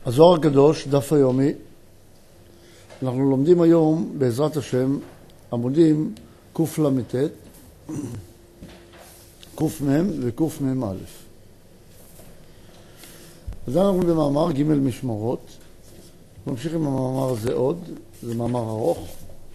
הזוהר הקדוש, דף היומי. אנחנו לומדים היום, בעזרת השם, עמודים קל"ט, קמ"ם וקמ"א. אז אנחנו במאמר ג' משמרות. נמשיך עם המאמר הזה עוד, זה מאמר ארוך.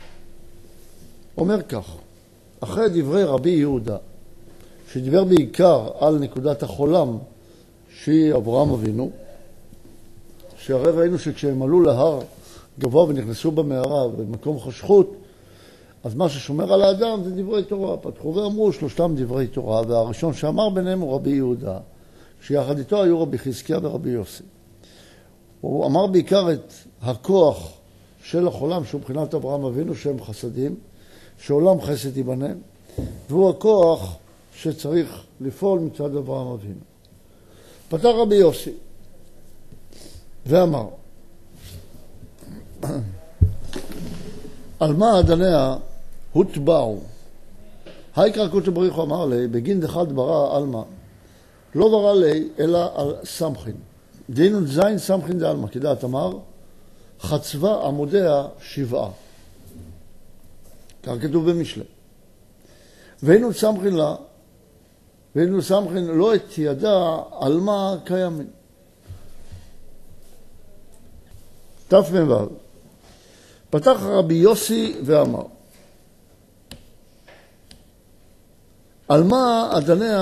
אומר כך, אחרי דברי רבי יהודה, שדיבר בעיקר על נקודת החולם שהיא אברהם אבינו, שהרי ראינו שכשהם עלו להר גבוה ונכנסו במערה במקום חשכות, אז מה ששומר על האדם זה דברי תורה. פתחו ואמרו שלושתם דברי תורה, והראשון שאמר ביניהם הוא רבי יהודה, שיחד איתו היו רבי חזקיה ורבי יוסי. הוא אמר בעיקר את הכוח של החולם, שהוא מבחינת אברהם אבינו, שהם חסדים, שעולם חסד ייבנה, והוא הכוח שצריך לפעול מצד אברהם אבינו. פתח רבי יוסי ואמר, על מה אדניה הוטבעו? העיקר הקודש ברוך הוא אמר לי, בגין דחד ברא אלמה, לא ברא לי אלא על סמכין. דהיינו זין סמכין דאלמה, כדעת אמר, חצבה עמודיה 7. כך כתוב במשלי. והיינו סמכין לה, והיינו סמכין לא את ידע על מה קיימים. תמ"ו. פתח רבי יוסי ואמר, על מה אדניה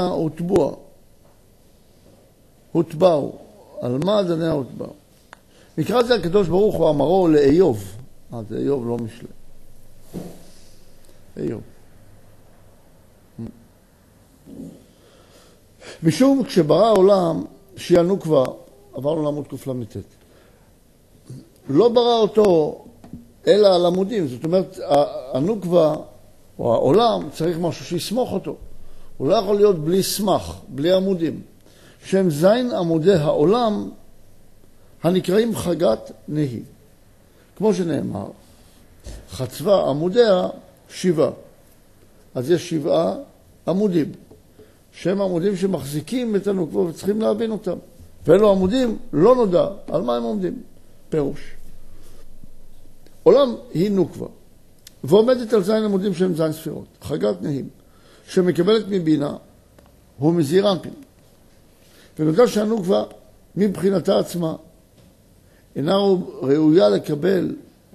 הוטבעו? על מה אדניה הוטבעו? נקרא זה הקדוש ברוך הוא אמרו לאיוב. זה איוב לא משלי. איוב. משום כשברא העולם שהיא הנוקבה, עברנו לעמוד קל"ט, לא ברא אותו אלא על עמודים. זאת אומרת, הנוקבה או העולם צריך משהו שיסמוך אותו. הוא לא יכול להיות בלי סמך, בלי עמודים. שהם זין עמודי העולם הנקראים חגת נהי. כמו שנאמר, חצבה עמודיה 7. אז יש 7 עמודים. שהם עמודים שמחזיקים את הנוקבה וצריכים להבין אותם. ואלו עמודים לא נודע על מה הם עומדים. פירוש. עולם היא נוקבה, ועומדת על זין עמודים שהם זין ספירות, חגת נהים, שמקבלת מבינה, הוא מזעיר אנפין. ונודע שהנוקבה, מבחינתה עצמה, אינה ראויה לקבל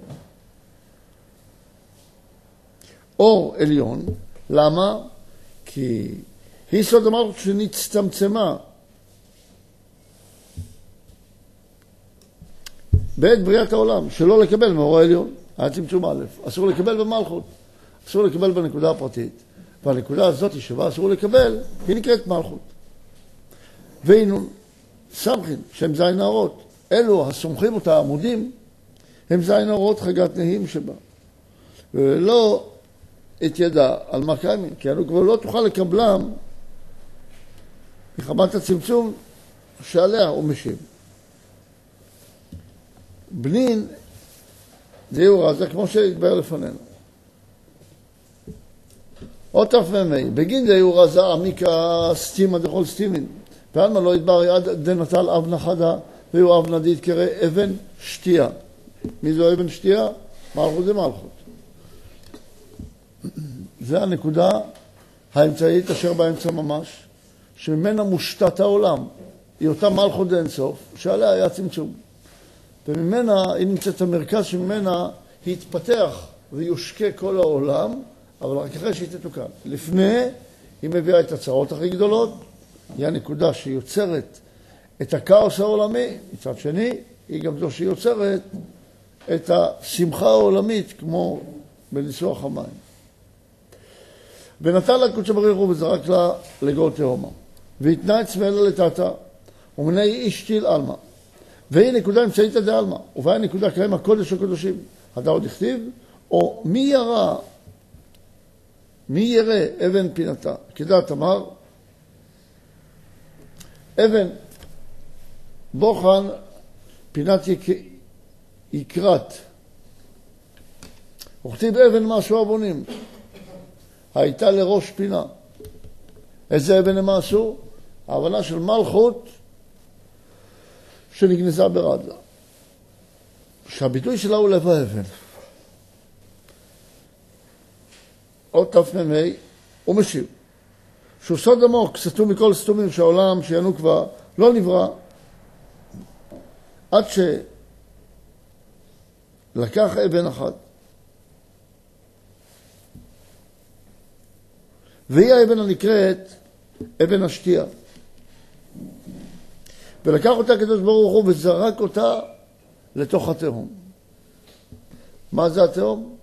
אור עליון. למה? כי היא סוד המלכות שנצטמצמה בעת בריאת העולם, שלא לקבל מאור העליון. היה צמצום א', אסור לקבל במלכות, אסור לקבל בנקודה הפרטית, והנקודה הזאת שבה אסור לקבל, היא נקראת מלכות. והנה, סמכין, שהם זין נערות, אלו הסומכים אותה עמודים, הם זין נערות חגת נהים שבה. ולא את ידע על מה קיימים, כי אנחנו כבר לא תוכל לקבלם מחמת הצמצום שעליה הוא משיב. בנין דיור רזה, כמו שהתבהר לפנינו. עוד תמ"ה, בגין דיור רזה, עמיקה סתימה דכל סתימין. ועלמה לא ידבר יד דנטל אבנה חדה, והוא אבנה דית קרא אבן שתייה. מי זו אבן שתייה? מלכות זה מלכות. זה הנקודה האמצעית אשר באמצע ממש, שממנה מושתת העולם. היא אותה מלכות דאינסוף, שעליה היה צמצום. וממנה היא נמצאת המרכז שממנה היא התפתח ויושקה כל העולם, אבל רק אחרי שהיא תתוקן. לפני היא מביאה את הצרות הכי גדולות, היא הנקודה שיוצרת את הכאוס העולמי, מצד שני היא גם זו שיוצרת את השמחה העולמית כמו בניסוח המים. ונתן לה קודש ברוך הוא וזרק לה לגור תהומה, והתנה את צמאלה לטאטה, ומנה איש תיל אלמה. והיא נקודה אמצעית דעלמא, ובאה נקודה קיים הקודש הקודשים. הדא עוד הכתיב, או מי ירא אבן פינתה. כדעת אמר, אבן בוחן פינת יקרת. וכתיב אבן משהו הבונים. הייתה לראש פינה. איזה אבן הם עשו? ההבנה של מלכות שנגנזה ברדלה. שהביטוי שלה הוא לב האבן. עוד תפנמי, הוא משיב. שהוא סוד עמוק, סתום מכל סתומים שהעולם שינוקבה לא נברא, עד שלקח אבן אחת. והיא האבן הנקראת אבן השתייה. ולקח אותה הקדוש ברוך הוא וזרק אותה לתוך התהום. מה זה התהום?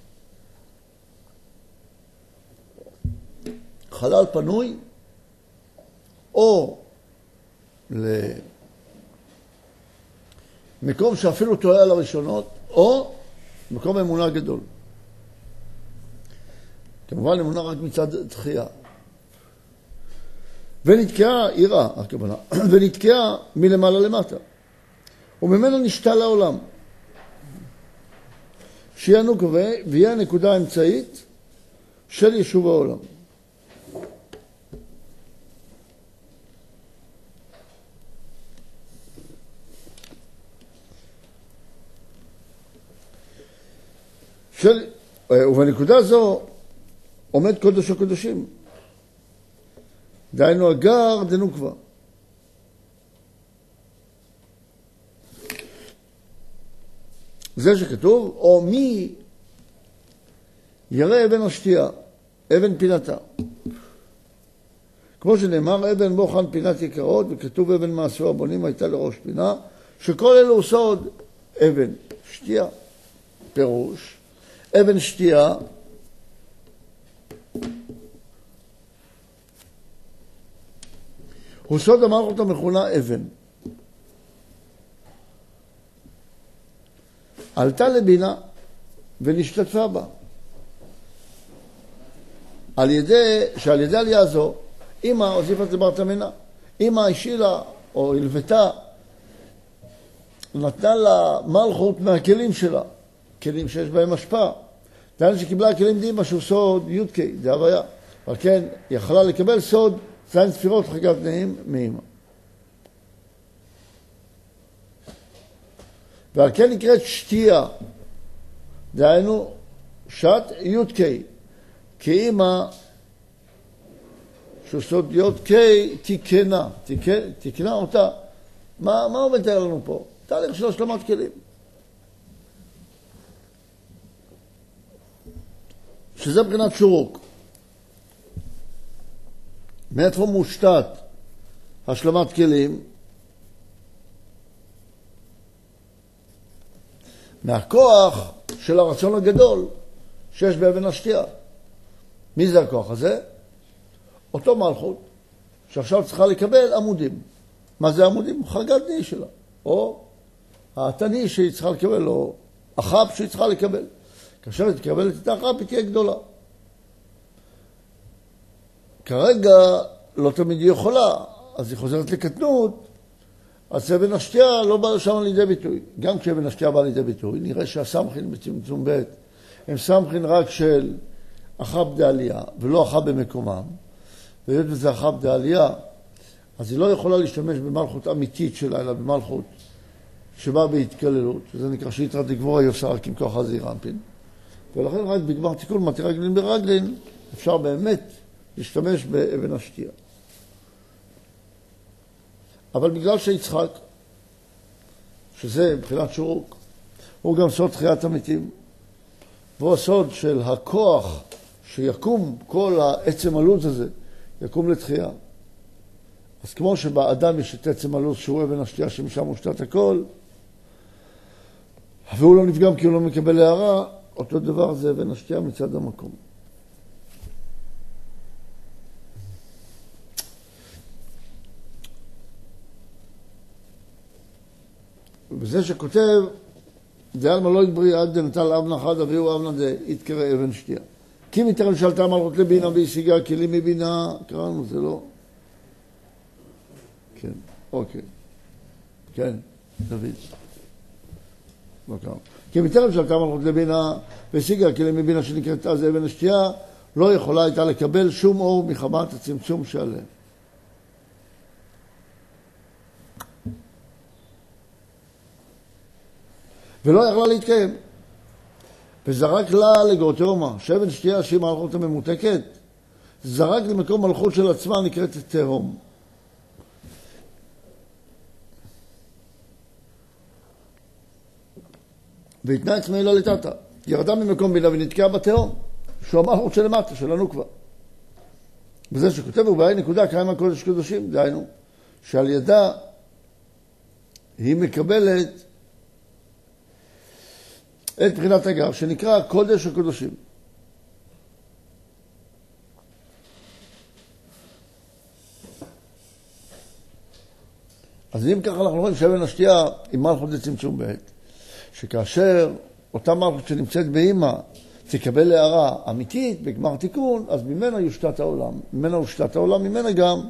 חלל פנוי, או למקום שאפילו טועה על הראשונות, או מקום אמונה גדול. כמובן אמונה רק מצד תחייה. ונתקעה, עירה הכוונה, ונתקעה מלמעלה למטה. וממנו נשתה לעולם. שיהיה נוקבה, ויהיה הנקודה האמצעית של יישוב העולם. ובנקודה זו עומד קודש הקודשים. דהיינו הגר דנוקבה. זה שכתוב, או מי ירא אבן השתייה, אבן פינתה. כמו שנאמר, אבן בוחן פינת יקרות, וכתוב אבן מעשו הבונים הייתה לראש פינה, שכל אלו סוד אבן שתייה. פירוש, אבן שתייה הוא סוד המלכות המכונה אבן. עלתה לבינה ונשתתפה בה. שעל ידי עלייה זו, אמא הוסיפה את בר תמנה. אמא השילה או הלוותה, נתנה לה מלכות מהכלים שלה, כלים שיש בהם השפעה. דהיינו שקיבלה כלים דימה שהוא סוד י"ק, זה הוויה. אבל כן, יכלה לקבל סוד זין ספירות חגת נעים מאמא. ועל כן נקראת שתייה, דהיינו שת י"ק, כי אמא שהוא סוד י"ק תיקנה אותה. מה הוא מתאר לנו פה? תהליך של השלמת כלים. שזה מבחינת שורוק. מאיפה מושתת השלמת כלים? מהכוח של הרצון הגדול שיש באבן השתייה. מי זה הכוח הזה? אותו מלכות שעכשיו צריכה לקבל עמודים. מה זה עמודים? חגת נהי שלה. או התני שהיא צריכה לקבל, או החב שהיא צריכה לקבל. כאשר היא תקבל את החב, היא תהיה גדולה. כרגע לא תמיד היא יכולה, אז היא חוזרת לקטנות, אז אבן השתייה לא בא שם לידי ביטוי. גם כשאבן השתייה בא לידי ביטוי, נראה שהסמכין בצמצום ב' הם סמכין רק של אחב דעלייה, ולא אחב במקומם. והיות וזה אחב דעלייה, אז היא לא יכולה להשתמש במלכות אמיתית שלה, אלא במלכות שבאה בהתקללות, שזה נקרא שיתרת דגבורה יוסר רק עם כוח הזעיר אנפין. ולכן רק בגמר תיקון מתי רגלין ברגלין, אפשר באמת להשתמש באבן השתייה. אבל בגלל שיצחק, שזה מבחינת שורוק, הוא גם סוד תחיית המתים, והוא הסוד של הכוח שיקום כל העצם הלוז הזה, יקום לתחייה. אז כמו שבאדם יש את עצם הלוז שהוא אבן השתייה שמשם מושתת הכל, והוא לא נפגם כי הוא לא מקבל הערה, אותו דבר זה אבן השתייה מצד המקום. וזה שכותב, דעלמא לא יתבריא עד דנטל אבנה חד אביהו אבנה יתקרא אבן שתייה. כי מתרם שלטה מלכות לבינה והשיגה כלים מבינה, קראנו, זה לא? כן, אוקיי. כן, דוד. לא קראנו. כי מתרם שלטה מלכות לבינה והשיגה כלים מבינה שנקראת אז אבן השתייה, לא יכולה הייתה לקבל שום אור מחמת הצמצום שעליהם. ולא יכלה להתקיים. וזרק לה לגאותיומה, שאבן שתייה שהיא מלכות הממותקת, זרק למקום מלכות של עצמה נקראת תהום. והתנה את עצמה לא לטאטה, ירדה ממקום בינה ונתקעה בתהום, שהוא המלכות שלמטה, של הנוקבה. וזה שכותב ובעי נקודה קיים הקודש קדושים, דהיינו, שעל ידה היא מקבלת את בחינת הגר, שנקרא קודש הקדושים. אז אם ככה אנחנו רואים שאבן השתייה היא מלכות לצמצום בעת, שכאשר אותה מלכות שנמצאת באמא תקבל להערה אמיתית בגמר תיקון, אז ממנה יושתת העולם. ממנה יושתת העולם, ממנה גם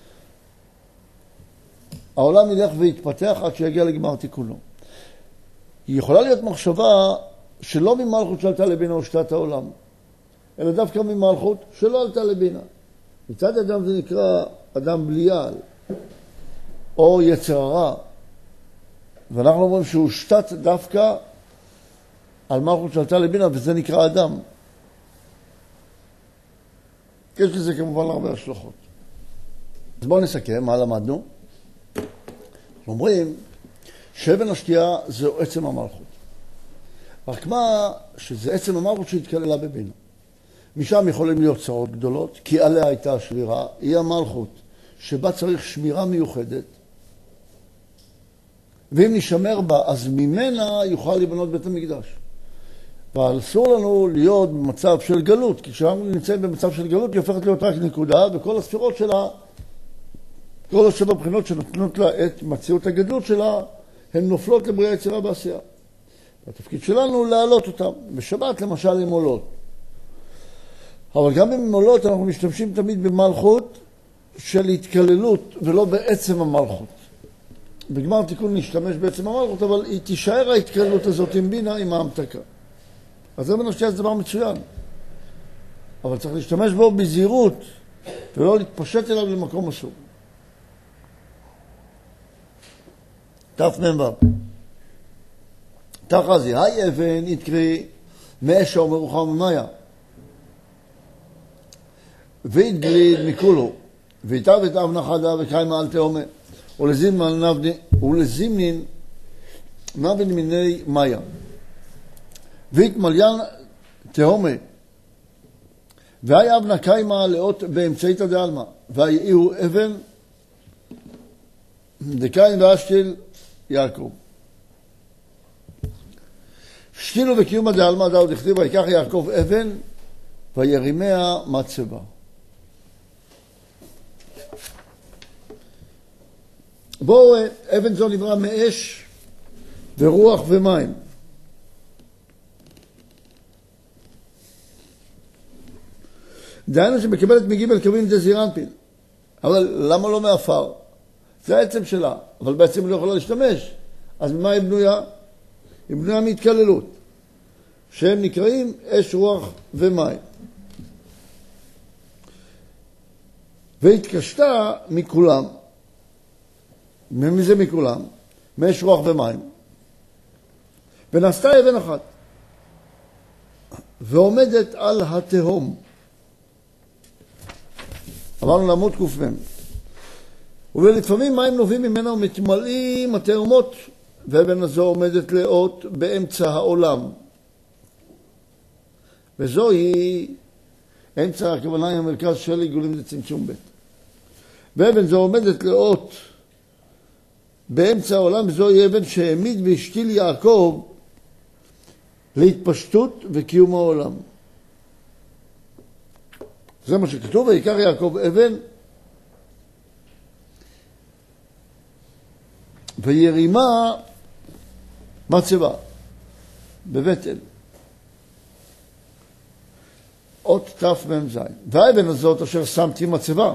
העולם ילך ויתפתח עד שיגיע לגמר תיקונו. היא יכולה להיות מחשבה שלא ממלכות שעלתה לבינה הושתת העולם, אלא דווקא ממלכות שלא עלתה לבינה. מצד אדם זה נקרא אדם בליעל, או יצר הרע. ואנחנו אומרים שהוא הושתת דווקא על מלכות שעלתה לבינה, וזה נקרא אדם. יש לזה כמובן הרבה השלכות. אז בואו נסכם מה למדנו. אנחנו אומרים שאבן השתייה זהו עצם המלכות. רק מה שזה עצם המלכות שהתקללה בבינה. משם יכולים להיות צרות גדולות, כי עליה הייתה השבירה, היא המלכות שבה צריך שמירה מיוחדת, ואם נשמר בה, אז ממנה יוכל לבנות בית המקדש. אבל אסור לנו להיות במצב של גלות, כי כשאנחנו נמצאים במצב של גלות, היא הופכת להיות רק נקודה, וכל הספירות שלה, כל השבע בחינות שנותנות לה את מציאות הגדלות שלה, הן נופלות לבריאה יצירה בעשייה. והתפקיד שלנו הוא להעלות אותם. בשבת למשל הן עולות. אבל גם אם הן עולות, אנחנו משתמשים תמיד במלכות של התקללות, ולא בעצם המלכות. בגמר תיקון נשתמש בעצם המלכות, אבל היא תישאר ההתקללות הזאת עם בינה, עם ההמתקה. אז זה בנשתייה זה דבר מצוין. אבל צריך להשתמש בו בזהירות, ולא להתפשט אליו למקום אסור. תמ"ו. תחזי, היי אבן יתקרי מאשה ומרוחה וממיה. והתגליד מכולו, והתאב את אבנה חדה וקיימה על תאומה. ולזימנין נבן מיני מיה. והתמליין תאומה. והי אבנה קיימה לאות באמצעית הדעלמה. והיהו אבן דקין ואשתיל יעקב. שתילו וקיום הדעלמה דאוד הכתיב, ויקח יעקב אבן וירימיה מצבה. בואו, אבן זו נברא מאש ורוח ומים. דהיינו שמקבלת מגיבל קווים דזירנפין. אבל למה לא מאפר? זה העצם שלה, אבל בעצם היא לא יכולה להשתמש. אז ממה היא בנויה? היא בנויה מהתקללות, שהם נקראים אש, רוח ומים. והתקשתה מכולם, מזה מכולם, מאש, רוח ומים. ונעשתה אבן אחת, ועומדת על התהום. אמרנו לעמוד קופם. ולפעמים מים נובעים ממנה ומתמלאים התהומות, ואבן הזו עומדת לאות באמצע העולם. וזוהי אמצע, הכוונה היא המרכז של עיגולים לצמצום בית. ואבן זו עומדת לאות באמצע העולם, וזוהי אבן שהעמיד והשתיל יעקב להתפשטות וקיום העולם. זה מה שכתוב, ויקח יעקב אבן וירימה מצבה בבית אל. אות תמ"ז. והאבן הזאת אשר שמתי מצבה.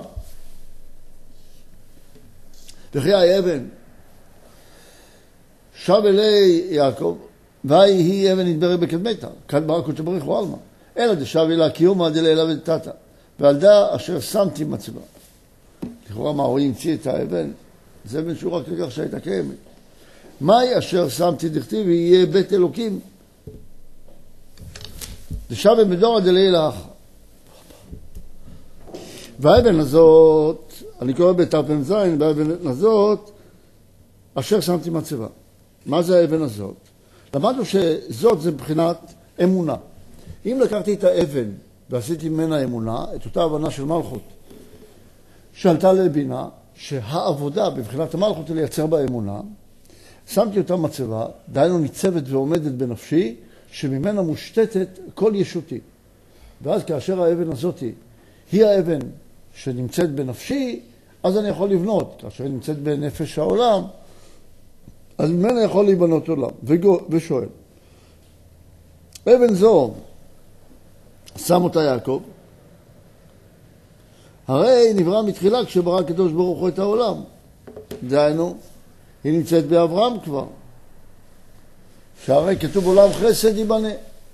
וכי האבן שב אלי יעקב, והיא אבן נדברה בקדמתה, כאן ברקות שבריך הוא אלמה. אלא דשב אלה קיומה דלילה ודתתה, ועל דה אשר שמתי מצבה. לכאורה מה, הוא המציא את האבן? זה אבן שהוא רק לכך שהייתה קיימת. מהי אשר שמתי דכתיב יהיה בית אלוקים? דשווה בדורא דלילך. והאבן הזאת, אני קורא בתרפ"ז, והאבן הזאת, אשר שמתי מצבה. מה זה האבן הזאת? למדנו שזאת זה מבחינת אמונה. אם לקחתי את האבן ועשיתי ממנה אמונה, את אותה הבנה של מלכות, שעלתה לבינה, שהעבודה בבחינת המלכות היא לייצר בה אמונה, שמתי אותה מצבה, דהיינו ניצבת ועומדת בנפשי, שממנה מושתתת כל ישותי. ואז כאשר האבן הזאת היא האבן שנמצאת בנפשי, אז אני יכול לבנות. כאשר היא נמצאת בנפש העולם, אז ממנה יכול להיבנות עולם. ושואל, אבן זו, שם אותה יעקב, הרי נברא מתחילה כשברא הקדוש ברוך הוא את העולם. דהיינו, היא נמצאת באברהם כבר. שהרי כתוב עולם חסד ייבנה.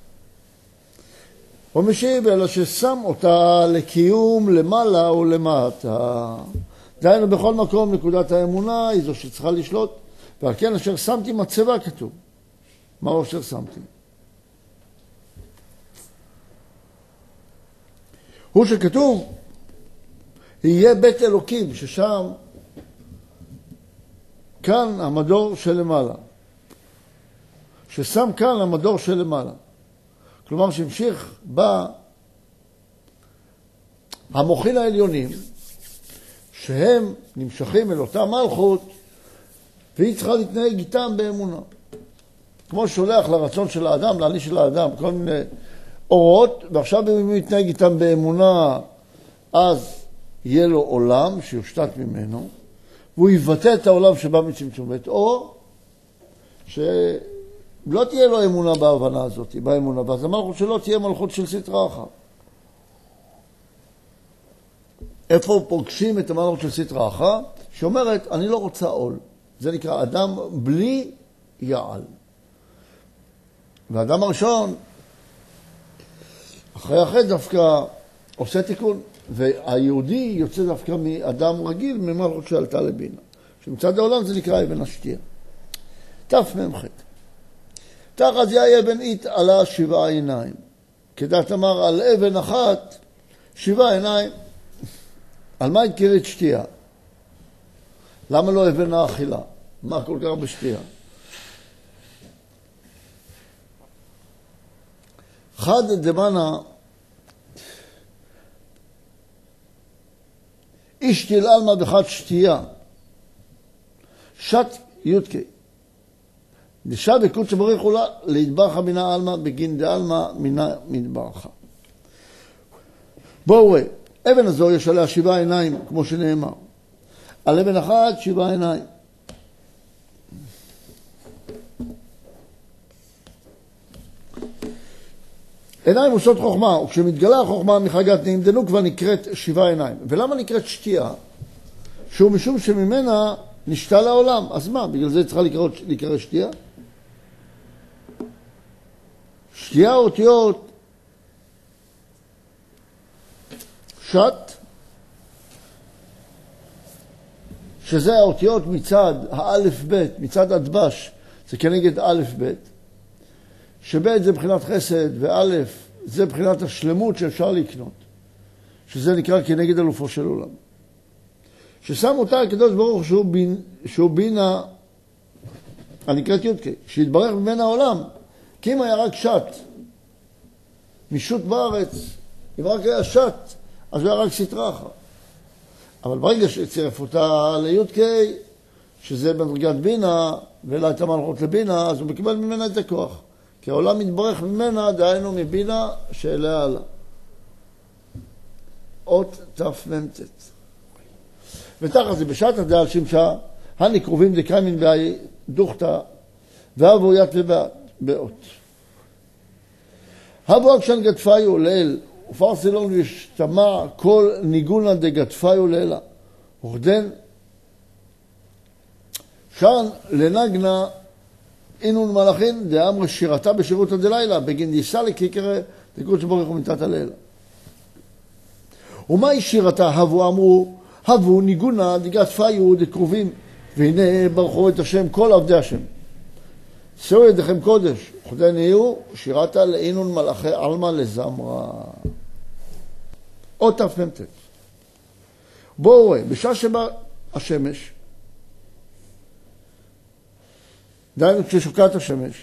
הוא משיב, אלא ששם אותה לקיום למעלה ולמטה. דהיינו, בכל מקום נקודת האמונה היא זו שצריכה לשלוט. ועל כן אשר שמתי מצבה כתוב. מה אשר שמתי? הוא שכתוב, יהיה בית אלוקים, ששם, כאן המדור שלמעלה. ששם כאן המדור שלמעלה. כלומר שהמשיך בה המוחין העליונים, שהם נמשכים אל אותה מלכות, והיא צריכה להתנהג איתם באמונה. כמו שולח לרצון של האדם, לעני של האדם, כל מיני אורות, ועכשיו אם הוא יתנהג איתם באמונה, אז יהיה לו עולם שיושתת ממנו, והוא יבטא את העולם שבא מצמצום בית, או שלא תהיה לו אמונה בהבנה הזאת, באמונה, ואז המלכות שלו תהיה מלכות של סטרא אחת. איפה פוגשים את המלכות של סטרא אחת? שאומרת, אני לא רוצה עול. זה נקרא אדם בלי יעל. והאדם הראשון, אחרי החטא דווקא עושה תיקון. והיהודי יוצא דווקא מאדם רגיל, ממלכות שעלתה לבינה. שמצד העולם זה נקרא אבן השתייה. תמ"ח. תחת זה אבן אית עלה 7 עיניים. כדעת אמר על אבן אחת 7 עיניים. על מה התקרית שתייה? למה לא אבן האכילה? מה כל כך בשתייה? חד דמנה איש תלעלמה בחד שתייה, שת יודקי. דשא בקודש בריך אולה להתברך מינה אלמה בגין דאלמה מינה מתברך. בואו רואה, אבן הזו יש עליה 7 עיניים, כמו שנאמר. על אבן אחת 7 עיניים. עיניים עושות חוכמה, וכשמתגלה החוכמה מחגת נעמדנו כבר נקראת 7 עיניים. ולמה נקראת שתייה? שהוא משום שממנה נשתה לעולם. אז מה, בגלל זה צריכה לקרוא שתייה? שתייה אותיות שת, שזה האותיות מצד האלף בית, מצד הדבש, זה כנגד אלף בית. שבית זה בחינת חסד, ואלף זה בחינת השלמות שאפשר לקנות. שזה נקרא כנגד אלופו של עולם. ששם אותה הקדוש ברוך שהוא בינה, הנקראת יודקי, שהתברך ממנה העולם, כי אם היה רק שת, משוט בארץ, אם רק היה שת, אז הוא היה רק סטרא אחת. אבל ברגע שצירף אותה ליודקי, שזה במדרגת בינה, ואלה את המלכות לבינה, אז הוא מקבל ממנה את הכוח. כי העולם מתברך ממנה, דהיינו מבינה שאליה עלה. אות תמ"ט. ותחת זה בשעת הדעה על שמשה, הנקרובים דקיימין באי דוכתא, והבו ית ובאות. הבו אקשן גדפיו לאל, ופרסלון וישתמע כל ניגונה דגדפיו לאלה. וכדן, שרן לנגנה אינון מלאכין דאמר שירתה בשירות הדלילה, בגין דיסה לכיכר דקות שבורך ומתת הלילה. ומהי שירתה? הבו אמרו, הבו ניגונה דגדפיו דקרובים והנה ברכו את השם כל עבדי השם. שאו ידיכם קודש, חודי נהיו, שירתה לעינון מלאכי עלמא לזמרה. עוד תפנמת. בואו רואה, בשעה שבה השמש, דהיינו כששוקעת השמש,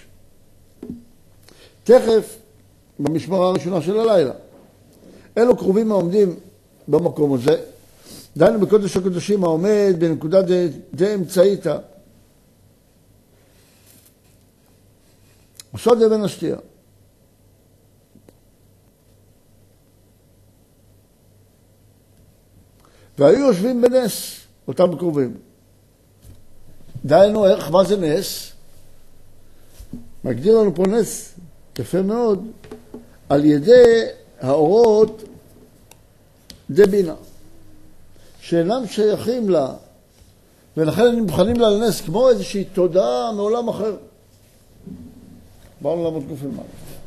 תכף במשמרה הראשונה של הלילה, אלו קרובים העומדים במקום הזה, דהיינו בקודש הקודשים העומד בנקודה די אמצעיתא, עושות אבן השתייה. והיו יושבים בנס, אותם קרובים. דהיינו, איך, מה זה נס? מגדיר לנו פה נס יפה מאוד, על ידי האורות דבינה, שאינם שייכים לה, ולכן הם נבחנים לה לנס, כמו איזושהי תודעה מעולם אחר. באנו לעמוד גוף למעלה.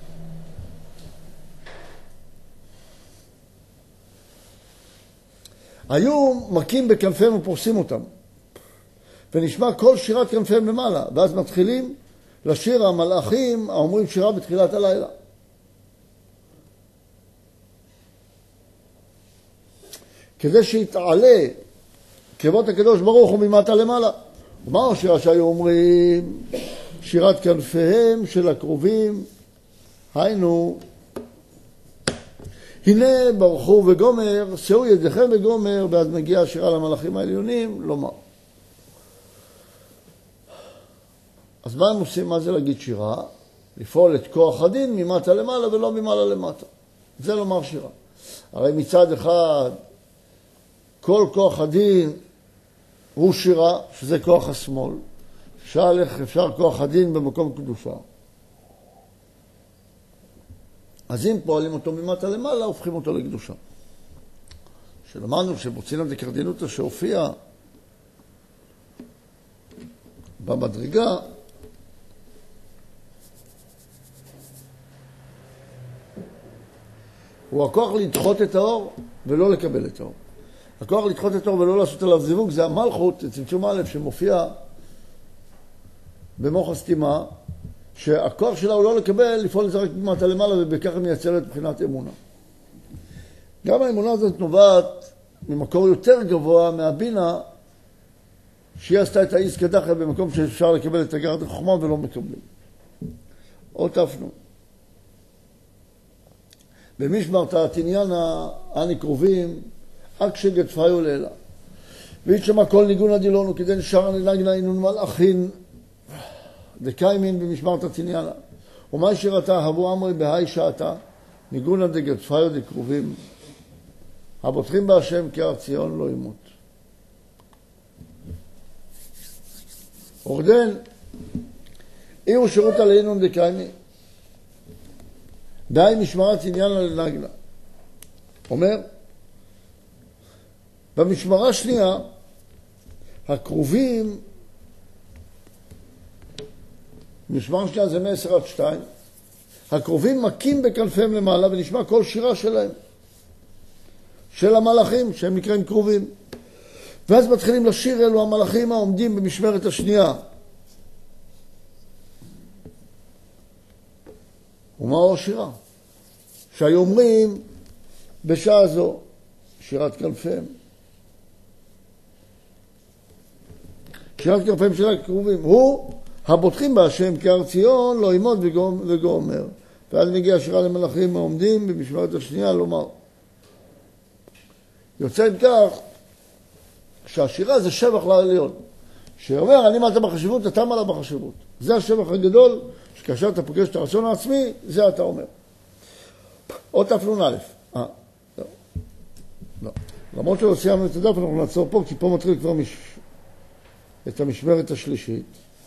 היו מכים בכנפיהם ופורסים אותם, ונשמע כל שירת כנפיהם למעלה, ואז מתחילים לשיר המלאכים האומרים שירה בתחילת הלילה. כדי שיתעלה כבוד הקדוש ברוך הוא ממטה למעלה. ומה השירה שהיו אומרים? שירת כנפיהם של הקרובים, היינו, הנה ברכו וגומר, שאו ידיכם וגומר, ואז מגיעה השירה למלאכים העליונים, לומר. אז מה הם עושים? מה זה להגיד שירה? לפעול את כוח הדין ממטה למעלה ולא ממעלה למטה. זה לומר שירה. הרי מצד אחד, כל כוח הדין הוא שירה, שזה כוח השמאל. אפשר כוח הדין במקום קדושה. אז אם פועלים אותו ממטה למעלה, הופכים אותו לקדושה. שלמדנו שבוצינא דקרדינותא שהופיע במדרגה, הוא הכוח לדחות את האור ולא לקבל את האור. הכוח לדחות את האור ולא לעשות עליו זיווג, זה המלכות, צמצום א' שמופיע במוח הסתימה, שהכוח שלה הוא לא לקבל, לפעול את זה רק ממטה למעלה, ובכך מייצרת מבחינת אמונה. גם האמונה הזאת נובעת ממקור יותר גבוה מהבינה, שהיא עשתה את האיס כדחה במקום שאפשר לקבל את הגרת החוכמה ולא מקבלים. עוד תפנו. במשמר תעתניאנה, אני קרובים, אקשי גדפיו לילה. ואית שמה כל ניגון הדילונו, כדי נשאר ננגנה אינון מלאכין, דקיימין במשמר תעתניאנה. ומה שירתה, הבו אמרי בהי שעתה, ניגונה דגדפיו דקרובים, הבוטחים בהשם כהר ציון לא ימות. אורדן, אירו שירות עלינו דקיימי, די משמרת עניינה לנגנה. אומר, במשמרה השנייה, הקרובים, משמר שנייה זה 10-2, הקרובים מכים בכנפיהם למעלה ונשמע כל שירה שלהם, של המלאכים שהם נקראים קרובים. ואז מתחילים לשיר אלו המלאכים העומדים במשמרת השנייה. ומהו השירה? שהיו אומרים בשעה זו שירת כנפיהם. שירת כנפיהם של הקרובים. הוא הבוטחים בהשם כהר ציון לא ימות וגומר. ואז מגיעה שירה למלאכים העומדים במשמרת השנייה לומר. יוצא עם כך שהשירה זה שבח לעליון. שאומר, אני מעלה בחשיבות, אתה מעלה בחשיבות. זה השבח הגדול, שכאשר אתה פוגש את הרצון העצמי, זה אתה אומר. עוד תפנון א'. לא. למרות שלא סיימנו את הדף, אנחנו נעצור פה, כי פה מתחיל כבר את המשמרת השלישית.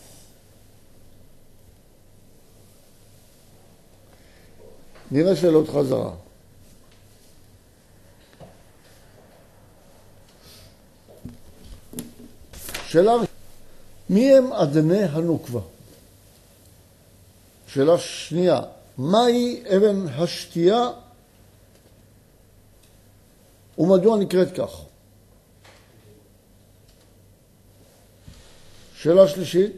נראה שאלות חזרה. שאלה, מי הם אדני הנוקבה? שאלה שנייה, מהי אבן השתייה ומדוע נקראת כך? שאלה שלישית,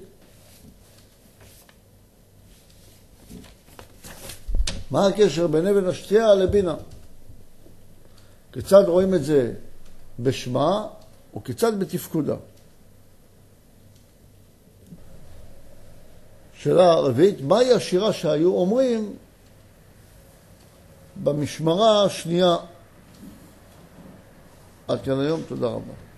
מה הקשר בין אבן השתייה לבינה? כיצד רואים את זה בשמה וכיצד בתפקודה? שאלה רביעית, מהי השירה שהיו אומרים במשמרה השנייה? עד כאן היום, תודה רבה.